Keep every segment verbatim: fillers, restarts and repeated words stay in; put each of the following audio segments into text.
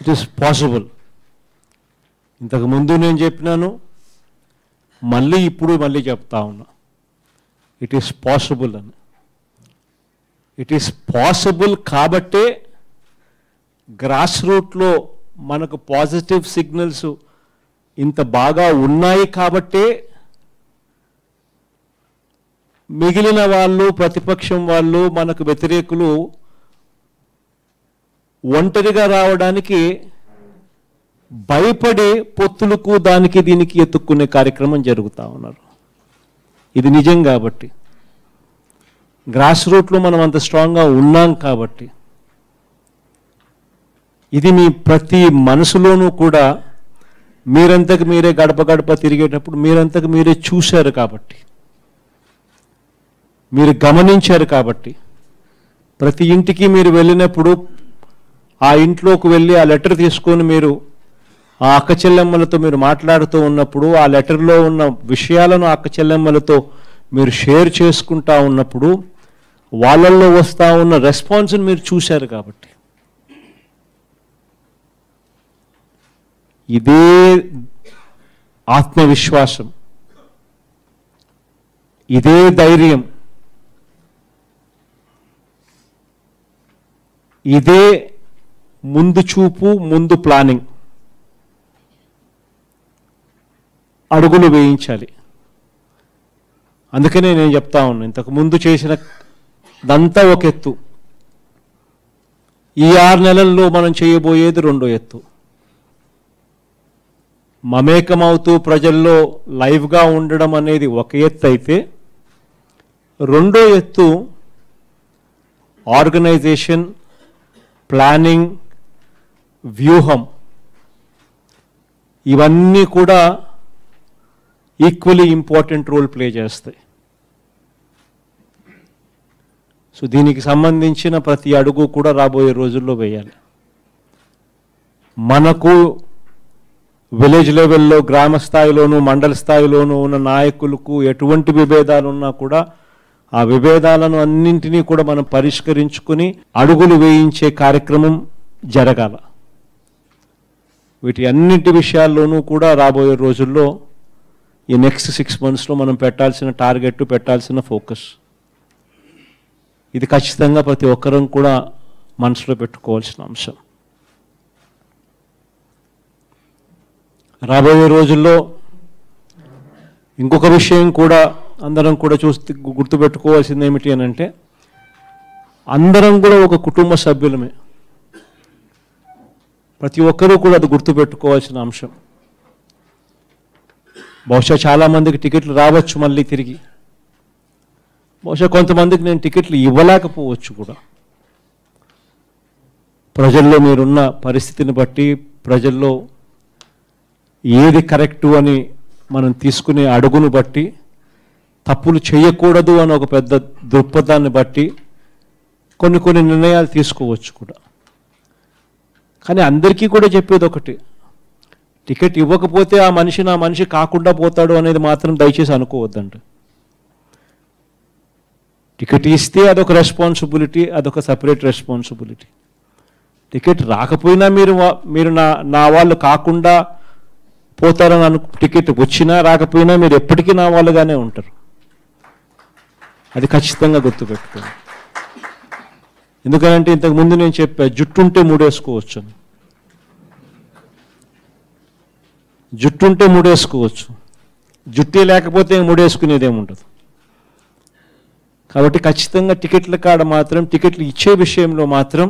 It is possible. ఇంతకుముందు నేను చెప్పినాను, మళ్ళీ ఇప్పుడు మళ్ళీ చెప్తా ఉన్నా, ఇట్ ఈస్ పాసిబుల్ అని. ఇట్ ఈస్ పాసిబుల్ కాబట్టే గ్రాస్ రూట్లో మనకు పాజిటివ్ సిగ్నల్స్ ఇంత బాగా ఉన్నాయి కాబట్టే మిగిలిన వాళ్ళు, ప్రతిపక్షం వాళ్ళు, మనకు వ్యతిరేకులు ఒంటరిగా రావడానికి భయపడి పొత్తులకు దానికి దీనికి ఎత్తుక్కునే కార్యక్రమం జరుగుతూ ఉన్నారు. ఇది నిజం కాబట్టి, గ్రాస్ రూట్లో మనం అంత స్ట్రాంగ్గా ఉన్నాం కాబట్టి, ఇది మీ ప్రతి మనసులోనూ కూడా మీరంతకు మీరే గడప గడప తిరిగేటప్పుడు మీరంతకు మీరే చూశారు కాబట్టి, మీరు గమనించారు కాబట్టి, ప్రతి ఇంటికి మీరు వెళ్ళినప్పుడు ఆ ఇంట్లోకి వెళ్ళి ఆ లెటర్ తీసుకొని మీరు ఆ అక్క చెల్లెమ్మలతో మీరు మాట్లాడుతూ ఉన్నప్పుడు, ఆ లెటర్లో ఉన్న విషయాలను అక్క చెల్లెమ్మలతో మీరు షేర్ చేసుకుంటా ఉన్నప్పుడు వాళ్ళల్లో వస్తూ ఉన్న రెస్పాన్స్ని మీరు చూశారు కాబట్టి, ఇదే ఆత్మవిశ్వాసం, ఇదే ధైర్యం, ఇదే ముందు చూపు, ముందు ప్లానింగ్ అడుగులు వేయించాలి. అందుకనే నేను చెప్తా ఉన్నాను, ఇంతకు ముందు చేసిన దంతా ఒక ఎత్తు, ఈ ఆరు నెలల్లో మనం చేయబోయేది రెండో ఎత్తు. మమేకమవుతూ ప్రజల్లో లైవ్గా ఉండడం అనేది ఒక ఎత్తు అయితే, రెండో ఎత్తు ఆర్గనైజేషన్, ప్లానింగ్, వ్యూహం, ఇవన్నీ కూడా ఈక్వలీ ఇంపార్టెంట్ రోల్ ప్లే చేస్తాయి. సో దీనికి సంబంధించిన ప్రతి అడుగు కూడా రాబోయే రోజుల్లో వేయాలి. మనకు విలేజ్ లెవెల్లో, గ్రామ స్థాయిలోనూ, మండల స్థాయిలోనూ ఉన్న నాయకులకు ఎటువంటి విభేదాలు ఉన్నా కూడా ఆ విభేదాలను అన్నింటినీ కూడా మనం పరిష్కరించుకుని అడుగులు వేయించే కార్యక్రమం జరగాల. వీటి అన్నింటి విషయాల్లోనూ కూడా రాబోయే రోజుల్లో ఈ నెక్స్ట్ సిక్స్ మంత్స్లో మనం పెట్టాల్సిన టార్గెట్, పెట్టాల్సిన ఫోకస్, ఇది ఖచ్చితంగా ప్రతి ఒక్కరం కూడా మనసులో పెట్టుకోవాల్సిన అంశం. రాబోయే రోజుల్లో ఇంకొక విషయం కూడా అందరం కూడా చూస్తే గుర్తుపెట్టుకోవాల్సింది ఏమిటి అని అంటే, అందరం కూడా ఒక కుటుంబ సభ్యులమే. ప్రతి ఒక్కరూ కూడా అది గుర్తుపెట్టుకోవాల్సిన అంశం. బహుశా చాలామందికి టికెట్లు రావచ్చు మళ్ళీ తిరిగి, బహుశా కొంతమందికి నేను టికెట్లు ఇవ్వలేకపోవచ్చు కూడా. ప్రజల్లో మీరున్న పరిస్థితిని బట్టి, ప్రజల్లో ఏది కరెక్టు అని మనం తీసుకునే అడుగును బట్టి, తప్పులు చేయకూడదు అని ఒక పెద్ద దృక్పథాన్ని బట్టి కొన్ని కొన్ని నిర్ణయాలు తీసుకోవచ్చు కూడా. కానీ అందరికీ కూడా చెప్పేది ఒకటి, టికెట్ ఇవ్వకపోతే ఆ మనిషి నా మనిషి కాకుండా పోతాడు అనేది మాత్రం దయచేసి అనుకోవద్దంట. టికెట్ ఇస్తే అదొక రెస్పాన్సిబిలిటీ, అదొక సపరేట్ రెస్పాన్సిబిలిటీ. టికెట్ రాకపోయినా మీరు మీరు నా నా వాళ్ళు కాకుండా పోతారని అను, టికెట్ వచ్చినా రాకపోయినా మీరు ఎప్పటికీ నా వాళ్ళుగానే ఉంటారు. అది ఖచ్చితంగా గుర్తుపెట్టుకోండి. ఎందుకంటే ఇంతకుముందు నేను చెప్పా, జుట్టుంటే మూడేసుకోవచ్చు అని. జుట్టుంటే మూడేసుకోవచ్చు, జుట్టే లేకపోతే మూడేసుకునేది ఏముండదు. కాబట్టి ఖచ్చితంగా టికెట్ల కాడ మాత్రం, టికెట్లు ఇచ్చే విషయంలో మాత్రం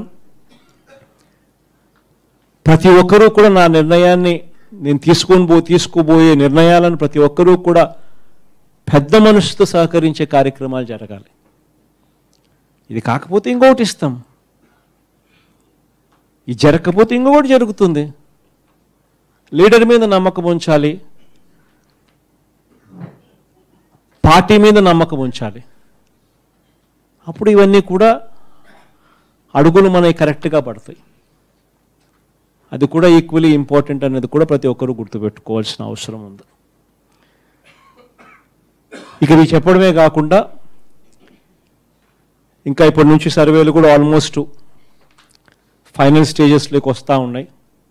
ప్రతి ఒక్కరూ కూడా నా నిర్ణయాన్ని, నేను తీసుకొని పో తీసుకోబోయే నిర్ణయాలను ప్రతి ఒక్కరూ కూడా పెద్ద మనసుతో సహకరించే కార్యక్రమాలు జరగాలి. ఇది కాకపోతే ఇంకొకటి ఇస్తాం, ఇది జరగకపోతే ఇంకొకటి జరుగుతుంది. లీడర్ మీద నమ్మకం ఉంచాలి, పార్టీ మీద నమ్మకం ఉంచాలి. అప్పుడు ఇవన్నీ కూడా అడుగులు మనకి కరెక్ట్గా పడతాయి. అది కూడా ఈక్వలీ ఇంపార్టెంట్ అనేది కూడా ప్రతి ఒక్కరూ గుర్తుపెట్టుకోవాల్సిన అవసరం ఉంది. ఇక ఇది చెప్పడమే కాకుండా ఇంకా ఇప్పటి నుంచి సర్వేలు కూడా ఆల్మోస్ట్ ఫైనల్ స్టేజెస్లోకి వస్తూ ఉన్నాయి.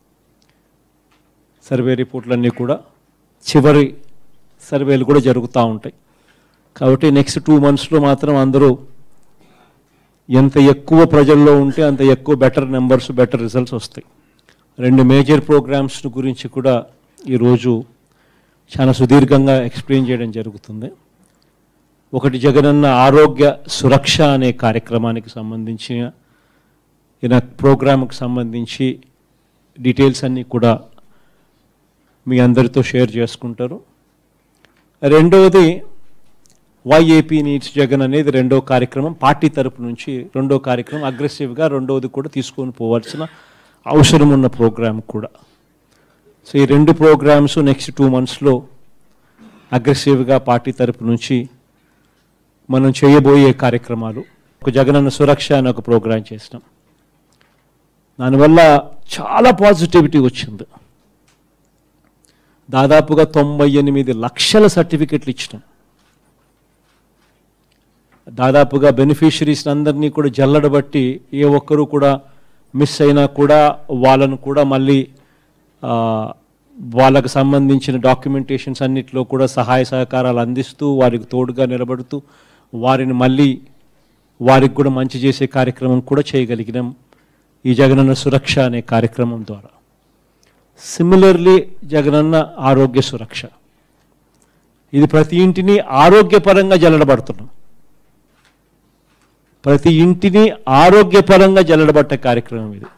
సర్వే రిపోర్ట్లన్నీ కూడా చివరి సర్వేలు కూడా జరుగుతూ ఉంటాయి. కాబట్టి నెక్స్ట్ టూ మంత్స్లో మాత్రం అందరూ ఎంత ఎక్కువ ప్రజల్లో ఉంటే అంత ఎక్కువ బెటర్ నెంబర్స్ బెటర్ రిజల్ట్స్ వస్తాయి. రెండు మేజర్ ప్రోగ్రామ్స్ గురించి కూడా ఈరోజు చాలా సుదీర్ఘంగా ఎక్స్ప్లెయిన్ చేయడం జరుగుతుంది. ఒకటి జగనన్న ఆరోగ్య సురక్ష అనే కార్యక్రమానికి సంబంధించిన ఈయన ప్రోగ్రామ్కి సంబంధించి డీటెయిల్స్ అన్నీ కూడా మీ అందరితో షేర్ చేసుకుంటారు. రెండవది వైఏపీ నీడ్స్ జగన్ అనేది రెండో కార్యక్రమం, పార్టీ తరపు నుంచి రెండో కార్యక్రమం అగ్రెసివ్గా రెండవది కూడా తీసుకొని పోవాల్సిన అవసరం ఉన్న ప్రోగ్రామ్ కూడా. సో ఈ రెండు ప్రోగ్రామ్స్ నెక్స్ట్ టూ మంత్స్లో అగ్రెసివ్గా పార్టీ తరపు నుంచి మనం చేయబోయే కార్యక్రమాలు. ఒక జగనన్న సురక్ష అని ఒక ప్రోగ్రాం చేసినాం. దానివల్ల చాలా పాజిటివిటీ వచ్చింది. దాదాపుగా తొంభై ఎనిమిది లక్షల సర్టిఫికెట్లు ఇచ్చినాం. దాదాపుగా బెనిఫిషరీస్ అందరినీ కూడా జల్లడబట్టి ఏ ఒక్కరూ కూడా మిస్ అయినా కూడా వాళ్ళను కూడా మళ్ళీ వాళ్ళకు సంబంధించిన డాక్యుమెంటేషన్స్ అన్నిటిలో కూడా సహాయ సహకారాలు అందిస్తూ వారికి తోడుగా నిలబడుతూ వారిని మళ్ళీ వారికి కూడా మంచి చేసే కార్యక్రమం కూడా చేయగలిగినాం ఈ జగనన్న సురక్ష అనే కార్యక్రమం ద్వారా. సిమిలర్లీ జగనన్న ఆరోగ్య సురక్ష, ఇది ప్రతి ఇంటిని ఆరోగ్యపరంగా జల్లడబడుతున్నాం. ప్రతి ఇంటిని ఆరోగ్యపరంగా జల్లడబట్టే కార్యక్రమం ఇది.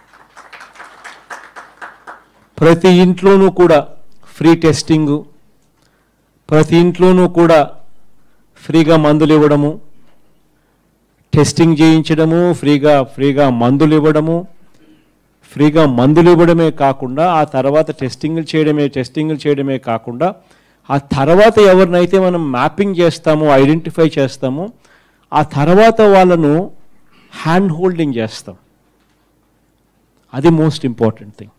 ప్రతి ఇంట్లోనూ కూడా ఫ్రీ టెస్టింగు, ప్రతి ఇంట్లోనూ కూడా ఫ్రీగా మందులు ఇవ్వడము, టెస్టింగ్ చేయించడము, ఫ్రీగా ఫ్రీగా మందులు ఇవ్వడము, ఫ్రీగా మందులు ఇవ్వడమే కాకుండా ఆ తర్వాత టెస్టింగ్లు చేయడమే టెస్టింగ్లు చేయడమే కాకుండా ఆ తర్వాత ఎవరినైతే మనం మ్యాపింగ్ చేస్తామో ఐడెంటిఫై చేస్తామో ఆ తర్వాత వాళ్ళను హ్యాండ్ హోల్డింగ్ చేస్తాం. అది most important thing.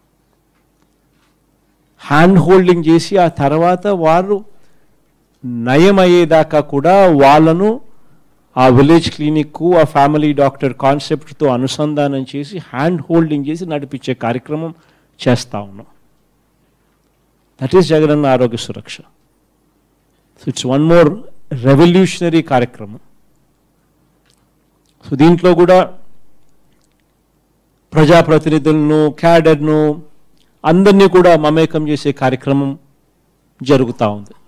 Hand holding చేసి ఆ తర్వాత వారు నయమయ్యేదాకా కూడా వాళ్ళను ఆ విలేజ్ క్లినిక్కు ఆ ఫ్యామిలీ డాక్టర్ కాన్సెప్ట్తో అనుసంధానం చేసి హ్యాండ్ హోల్డింగ్ చేసి నడిపించే కార్యక్రమం చేస్తూ ఉన్నాం. That is Jagananna Arogya Suraksha. So it's one more revolutionary కార్యక్రమం. సో దీంట్లో కూడా ప్రజాప్రతినిధులను క్యాడర్ను అందరినీ కూడా మమేకం చేసే కార్యక్రమం జరుగుతూ ఉంది.